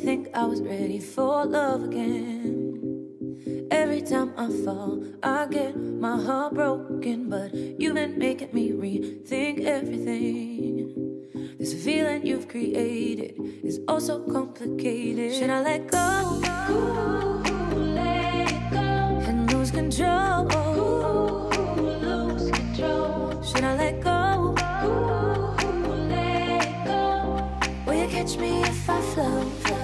think I was ready for love again. Every time I fall, I get my heart broken, but you've been making me rethink everything. This feeling you've created is oh so complicated. Should I let go? Ooh, let it go. And lose control. Ooh, lose control. Should I let go? Ooh, let it go. Will you catch me if I float?